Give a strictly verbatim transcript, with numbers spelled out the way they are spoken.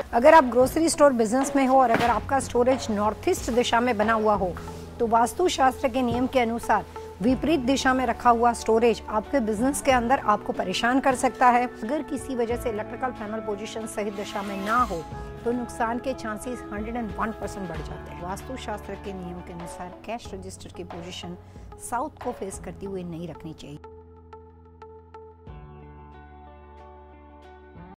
अगर आप grocery store business में हो और अगर आपका स्टोरेज नॉर्थ ईस्ट दिशा में बना हुआ हो तो वास्तु शास्त्र के नियम के अनुसार विपरीत दिशा में रखा हुआ स्टोरेज आपके बिजनेस के अंदर आपको परेशान कर सकता है। अगर किसी वजह से इलेक्ट्रिकल पैनल पोजीशन सही दिशा में ना हो तो नुकसान के चांसेस एक सौ एक परसेंट बढ़ जाते हैं। वास्तु शास्त्र के नियम के अनुसार कैश रजिस्टर की पोजीशन साउथ को फेस करती हुई नहीं रखनी चाहिए।